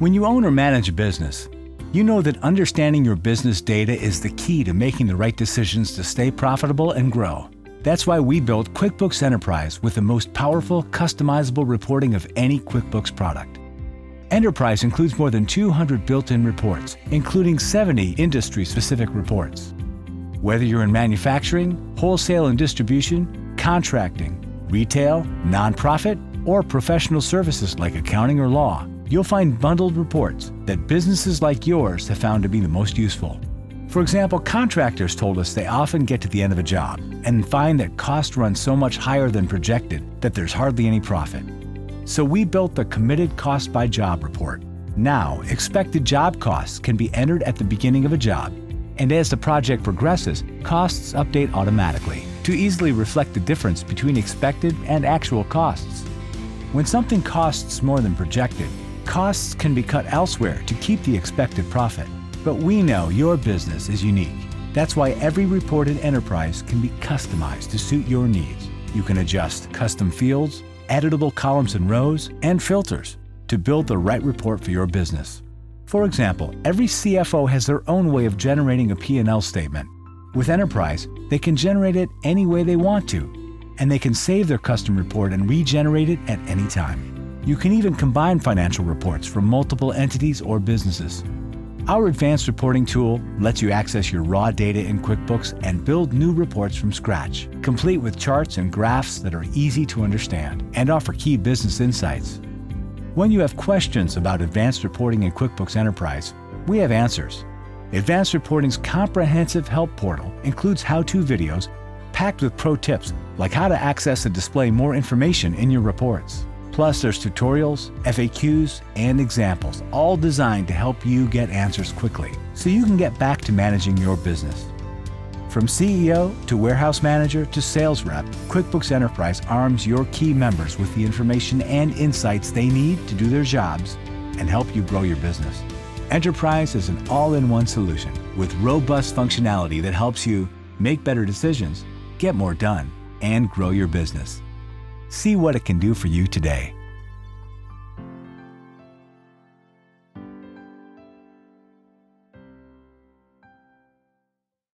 When you own or manage a business, you know that understanding your business data is the key to making the right decisions to stay profitable and grow. That's why we built QuickBooks Enterprise with the most powerful, customizable reporting of any QuickBooks product. Enterprise includes more than 200 built-in reports, including 70 industry-specific reports. Whether you're in manufacturing, wholesale and distribution, contracting, retail, nonprofit, or professional services like accounting or law, you'll find bundled reports that businesses like yours have found to be the most useful. For example, contractors told us they often get to the end of a job and find that costs run so much higher than projected that there's hardly any profit. So we built the Committed Cost by Job report. Now, expected job costs can be entered at the beginning of a job, and as the project progresses, costs update automatically to easily reflect the difference between expected and actual costs. When something costs more than projected, costs can be cut elsewhere to keep the expected profit. But we know your business is unique. That's why every report in Enterprise can be customized to suit your needs. You can adjust custom fields, editable columns and rows, and filters to build the right report for your business. For example, every CFO has their own way of generating a P&L statement. With Enterprise, they can generate it any way they want to, and they can save their custom report and regenerate it at any time. You can even combine financial reports from multiple entities or businesses. Our advanced reporting tool lets you access your raw data in QuickBooks and build new reports from scratch, complete with charts and graphs that are easy to understand and offer key business insights. When you have questions about advanced reporting in QuickBooks Enterprise, we have answers. Advanced Reporting's comprehensive help portal includes how-to videos packed with pro tips like how to access and display more information in your reports. Plus, there's tutorials, FAQs, and examples, all designed to help you get answers quickly so you can get back to managing your business. From CEO to warehouse manager to sales rep, QuickBooks Enterprise arms your key members with the information and insights they need to do their jobs and help you grow your business. Enterprise is an all-in-one solution with robust functionality that helps you make better decisions, get more done, and grow your business. See what it can do for you today.